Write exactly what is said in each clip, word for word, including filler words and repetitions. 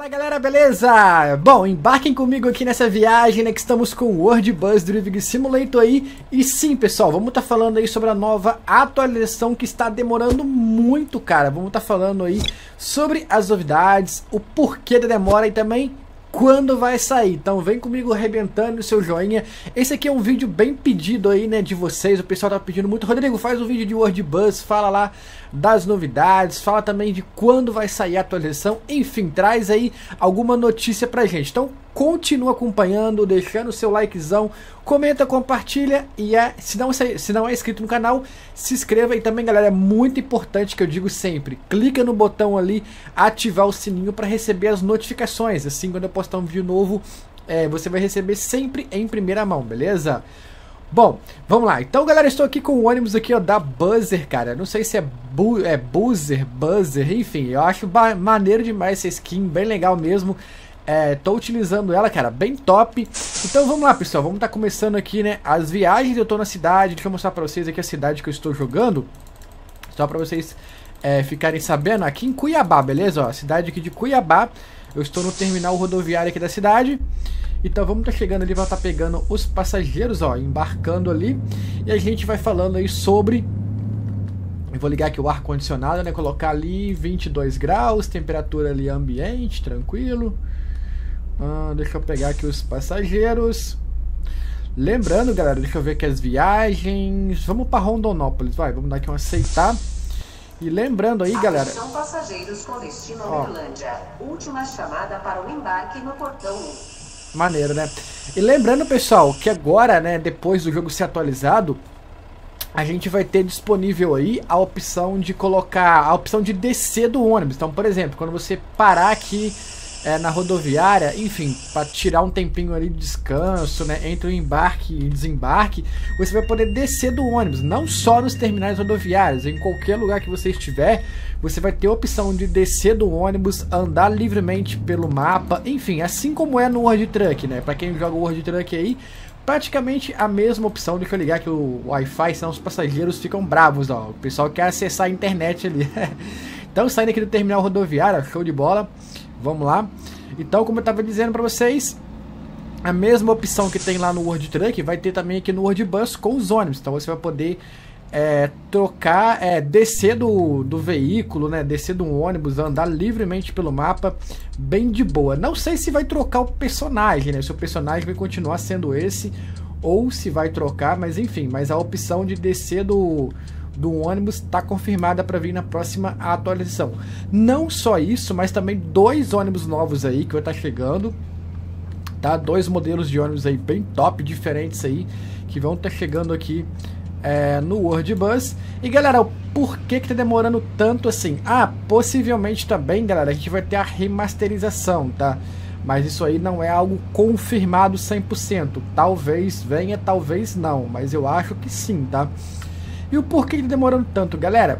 Fala galera, beleza? Bom, embarquem comigo aqui nessa viagem, né, que estamos com o World Bus Driving Simulator aí. E sim, pessoal, vamos estar tá falando aí sobre a nova atualização que está demorando muito, cara. Vamos estar tá falando aí sobre as novidades, o porquê da demora e também quando vai sair. Então vem comigo arrebentando o seu joinha. Esse aqui é um vídeo bem pedido aí, né, de vocês. O pessoal tá pedindo muito. Rodrigo, faz um vídeo de World Bus, fala lá das novidades, fala também de quando vai sair a atualização. Enfim, traz aí alguma notícia pra gente. Então continua acompanhando, deixando o seu likezão, comenta, compartilha e é, se, não, se não é inscrito no canal, se inscreva. E também, galera, é muito importante que eu digo sempre, clica no botão ali, ativar o sininho para receber as notificações. Assim, quando eu postar um vídeo novo, é, você vai receber sempre em primeira mão, beleza? Bom, vamos lá. Então, galera, estou aqui com o ônibus aqui, ó, da Buzzer, cara. Não sei se é, bu é Buzzer, Buzzer, enfim. Eu acho maneiro demais essa skin, bem legal mesmo. É, tô utilizando ela, cara, bem top. Então vamos lá, pessoal, vamos estar tá começando aqui, né, as viagens. Eu tô na cidade, deixa eu mostrar pra vocês aqui a cidade que eu estou jogando, só pra vocês é, ficarem sabendo, aqui em Cuiabá, beleza? Ó, a cidade aqui de Cuiabá. Eu estou no terminal rodoviário aqui da cidade. Então vamos estar tá chegando ali, vai estar tá pegando os passageiros, ó, embarcando ali. E a gente vai falando aí sobre... Eu vou ligar aqui o ar-condicionado, né, colocar ali vinte e dois graus, temperatura ali ambiente, tranquilo. Ah, deixa eu pegar aqui os passageiros. Lembrando, galera, deixa eu ver aqui as viagens. Vamos para Rondonópolis, vai, vamos dar aqui um aceitar. E lembrando aí, galera, são passageiros com destino a Uberlândia. Última chamada para o embarque no portão um. Maneiro, né? E lembrando, pessoal, que agora, né, depois do jogo ser atualizado, a gente vai ter disponível aí a opção de colocar, a opção de descer do ônibus. Então, por exemplo, quando você parar aqui É, na rodoviária, enfim, para tirar um tempinho ali de descanso, né, entre o embarque e desembarque, você vai poder descer do ônibus, não só nos terminais rodoviários, em qualquer lugar que você estiver, você vai ter a opção de descer do ônibus, andar livremente pelo mapa, enfim, assim como é no World Truck, né, para quem joga o World Truck aí, praticamente a mesma opção. Deixa eu ligar que o Wi-Fi, senão os passageiros ficam bravos, ó, o pessoal quer acessar a internet ali. Então, saindo aqui do terminal rodoviário, show de bola. Vamos lá. Então, como eu estava dizendo para vocês, a mesma opção que tem lá no World Truck vai ter também aqui no World Bus com os ônibus. Então você vai poder é, trocar, é, descer do, do veículo, né, descer do ônibus, andar livremente pelo mapa, bem de boa. Não sei se vai trocar o personagem, né, se o personagem vai continuar sendo esse ou se vai trocar, mas enfim, mas a opção de descer do... do ônibus está confirmada para vir na próxima atualização. Não só isso, mas também dois ônibus novos aí que vai estar tá chegando, tá? Dois modelos de ônibus aí bem top, diferentes aí, que vão estar tá chegando aqui é, no World Bus. E galera, por que que tá demorando tanto assim? Ah, possivelmente também, galera, a gente vai ter a remasterização, tá? Mas isso aí não é algo confirmado cem por cento. Talvez venha, talvez não, mas eu acho que sim, tá? E o porquê de demorando tanto, galera?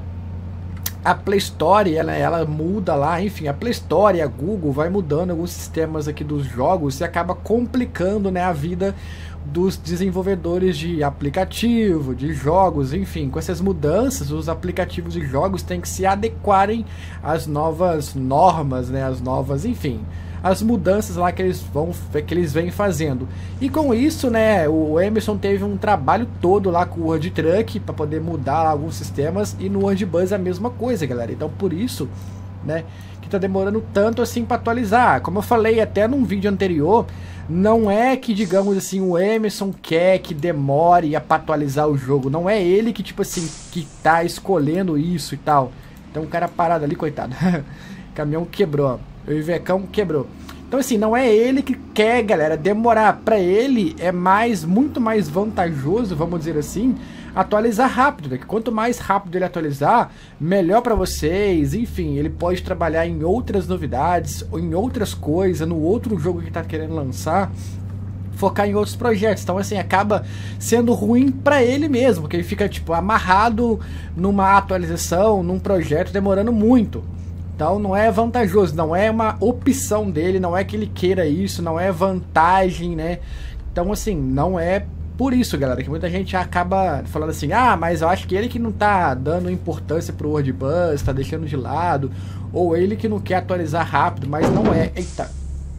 A Play Store, ela, ela muda lá, enfim, a Play Store e a Google vai mudando alguns sistemas aqui dos jogos e acaba complicando, né, a vida dos desenvolvedores de aplicativo, de jogos, enfim. Com essas mudanças, os aplicativos e jogos têm que se adequarem às novas normas, né, às novas, enfim, as mudanças lá que eles vão que eles vêm fazendo. E com isso, né, o Emerson teve um trabalho todo lá com o World Truck para poder mudar alguns sistemas, e no World Bus a mesma coisa, galera. Então por isso, né, que tá demorando tanto assim para atualizar. Como eu falei até num vídeo anterior, não é que, digamos assim, o Emerson quer que demore para atualizar o jogo, não é ele que, tipo assim, que tá escolhendo isso e tal. Então o cara parado ali, coitado. Caminhão quebrou, o Ivecão quebrou. Então assim, não é ele que quer, galera, demorar. Para ele é mais, muito mais vantajoso, vamos dizer assim, atualizar rápido, né? Quanto mais rápido ele atualizar, melhor para vocês. Enfim, ele pode trabalhar em outras novidades, ou em outras coisas, no outro jogo que tá querendo lançar, focar em outros projetos. Então assim, acaba sendo ruim para ele mesmo, porque ele fica tipo amarrado numa atualização, num projeto, demorando muito. Então não é vantajoso, não é uma opção dele, não é que ele queira isso, não é vantagem, né? Então assim, não é por isso, galera, que muita gente acaba falando assim, ah, mas eu acho que ele que não tá dando importância pro World Buzz, tá deixando de lado, ou ele que não quer atualizar rápido, mas não é. Eita,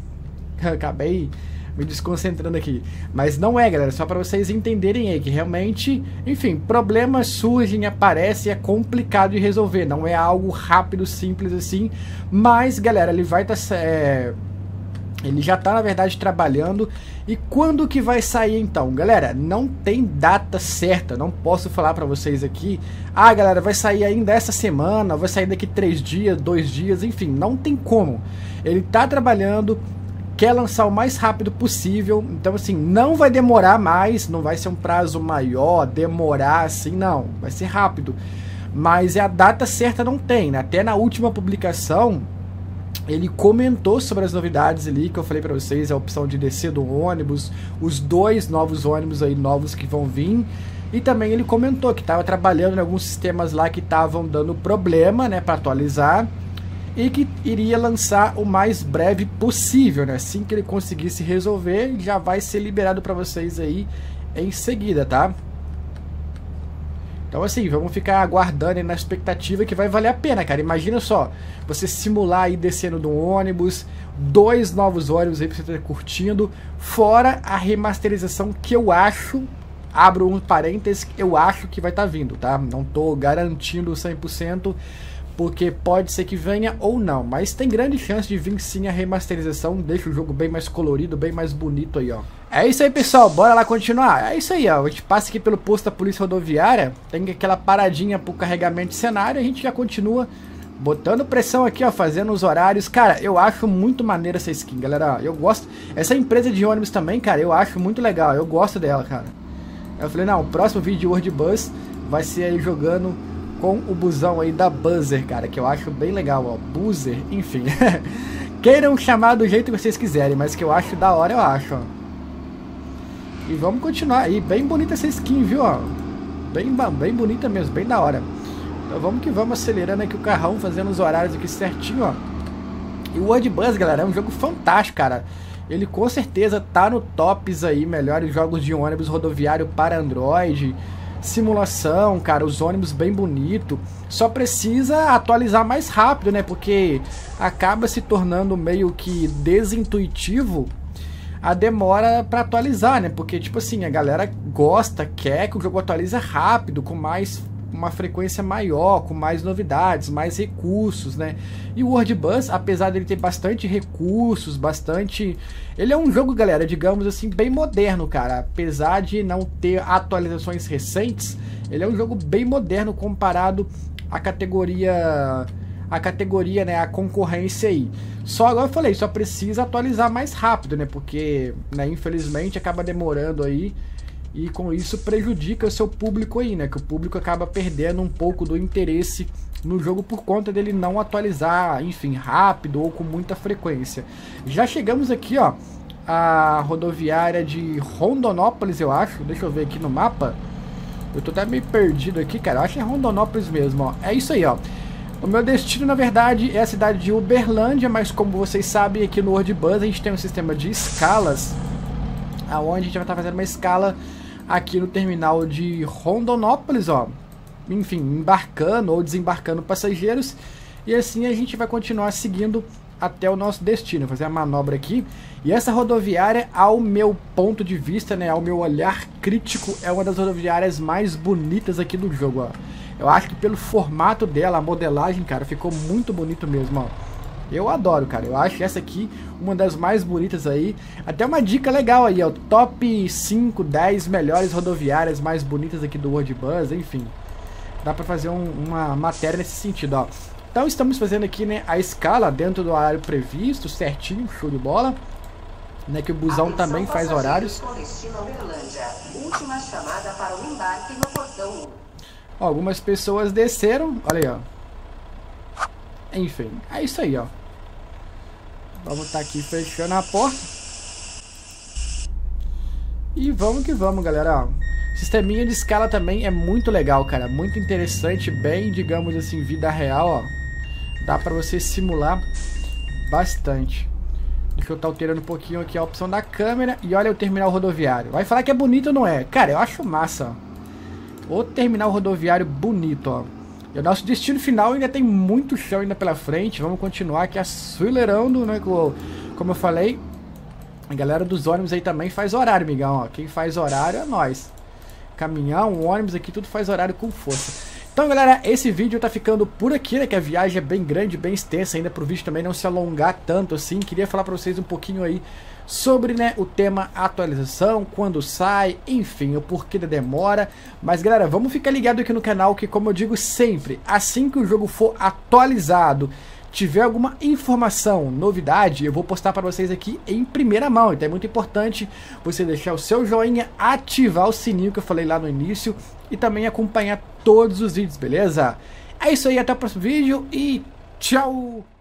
acabei me desconcentrando aqui. Mas não é, galera, só para vocês entenderem aí que realmente, enfim, problemas surgem, aparecem, é complicado de resolver, não é algo rápido, simples assim, mas, galera, ele vai estar... Tá, é, ele já tá, na verdade, trabalhando. E quando que vai sair, então? Galera, não tem data certa, não posso falar para vocês aqui, ah, galera, vai sair ainda essa semana, vai sair daqui três dias, dois dias, enfim, não tem como. Ele tá trabalhando, quer lançar o mais rápido possível, então assim, não vai demorar mais, não vai ser um prazo maior, demorar assim, não, vai ser rápido, mas a data certa não tem, né? Até na última publicação, ele comentou sobre as novidades ali, que eu falei pra vocês, a opção de descer do ônibus, os dois novos ônibus aí, novos que vão vir, e também ele comentou que estava trabalhando em alguns sistemas lá que estavam dando problema, né, para atualizar, e que iria lançar o mais breve possível, né? Assim que ele conseguisse resolver, já vai ser liberado para vocês aí em seguida, tá? Então assim, vamos ficar aguardando aí na expectativa que vai valer a pena, cara. Imagina só, você simular aí descendo de um ônibus, dois novos ônibus aí pra você estar curtindo, fora a remasterização que eu acho, abro um parênteses, eu acho que vai estar vindo, tá? Não tô garantindo cem por cento, porque pode ser que venha ou não, mas tem grande chance de vir sim a remasterização, deixa o jogo bem mais colorido, bem mais bonito aí, ó. É isso aí, pessoal, bora lá continuar. É isso aí, ó, a gente passa aqui pelo posto da polícia rodoviária, tem aquela paradinha pro carregamento de cenário, a gente já continua botando pressão aqui, ó, fazendo os horários. Cara, eu acho muito maneira essa skin, galera, eu gosto, essa empresa de ônibus também, cara, eu acho muito legal, eu gosto dela, cara. Eu falei, não, o próximo vídeo de World Buzz vai ser aí jogando com o busão aí da Buzzer, cara, que eu acho bem legal, ó, Buzzer, enfim. Queiram chamar do jeito que vocês quiserem, mas que eu acho da hora, eu acho, ó. E vamos continuar aí, bem bonita essa skin, viu, ó. Bem, bem bonita mesmo, bem da hora. Então vamos que vamos, acelerando aqui o carrão, fazendo os horários aqui certinho, ó. E o World Buzz, galera, é um jogo fantástico, cara. Ele com certeza tá no tops aí, melhores jogos de ônibus rodoviário para Android. Simulação, cara, os ônibus bem bonito, só precisa atualizar mais rápido, né, porque acaba se tornando meio que desintuitivo a demora para atualizar, né, porque tipo assim, a galera gosta, quer que o jogo atualize rápido, com mais uma frequência maior, com mais novidades, mais recursos, né? E o World Buzz, apesar dele ter bastante recursos, bastante... Ele é um jogo, galera, digamos assim, bem moderno, cara. Apesar de não ter atualizações recentes, ele é um jogo bem moderno comparado à categoria... A categoria, né, a concorrência aí. Só agora eu falei, só precisa atualizar mais rápido, né? Porque, né, infelizmente, acaba demorando aí. E com isso prejudica o seu público aí, né? Que o público acaba perdendo um pouco do interesse no jogo por conta dele não atualizar, enfim, rápido ou com muita frequência. Já chegamos aqui, ó, a rodoviária de Rondonópolis, eu acho. Deixa eu ver aqui no mapa. Eu tô até meio perdido aqui, cara. Eu acho que é Rondonópolis mesmo, ó. É isso aí, ó. O meu destino, na verdade, é a cidade de Uberlândia, mas como vocês sabem, aqui no World Buzz a gente tem um sistema de escalas, aonde a gente vai estar fazendo uma escala aqui no terminal de Rondonópolis, ó, enfim, embarcando ou desembarcando passageiros, e assim a gente vai continuar seguindo até o nosso destino. Vou fazer a manobra aqui, e essa rodoviária, ao meu ponto de vista, né, ao meu olhar crítico, é uma das rodoviárias mais bonitas aqui do jogo, ó. Eu acho que pelo formato dela, a modelagem, cara, ficou muito bonito mesmo, ó. Eu adoro, cara, eu acho essa aqui uma das mais bonitas aí. Até uma dica legal aí, ó, top cinco, dez melhores rodoviárias mais bonitas aqui do World Buzz, enfim. Dá pra fazer um, uma matéria nesse sentido, ó. Então estamos fazendo aqui, né, a escala dentro do horário previsto, certinho, show de bola. Né, que o busão Atenção, também faz horários. Com destino a Uberlândia. Última chamada para o embarque no portão um. Ó, algumas pessoas desceram, olha aí, ó. Enfim, é isso aí, ó. Vamos estar aqui fechando a porta. E vamos que vamos, galera, ó. Sisteminha de escala também é muito legal, cara. Muito interessante, bem, digamos assim, vida real, ó. Dá pra você simular bastante. Deixa Deixa eu estar alterando um pouquinho aqui a opção da câmera. E olha o terminal rodoviário. Vai falar que é bonito ou não é? Cara, eu acho massa, ó. O terminal rodoviário bonito, ó. E o nosso destino final ainda tem muito chão ainda pela frente. Vamos continuar aqui acelerando, né? Como eu falei, a galera dos ônibus aí também faz horário, migão, ó. Quem faz horário é nós. Caminhão, ônibus aqui, tudo faz horário com força. Então, galera, esse vídeo tá ficando por aqui, né? Que a viagem é bem grande, bem extensa ainda, pro vídeo também não se alongar tanto assim. Queria falar pra vocês um pouquinho aí sobre, né, o tema atualização, quando sai, enfim, o porquê da demora. Mas, galera, vamos ficar ligado aqui no canal que, como eu digo sempre, assim que o jogo for atualizado, tiver alguma informação, novidade, eu vou postar para vocês aqui em primeira mão. Então é muito importante você deixar o seu joinha, ativar o sininho que eu falei lá no início e também acompanhar todos os vídeos, beleza? É isso aí, até o próximo vídeo e tchau!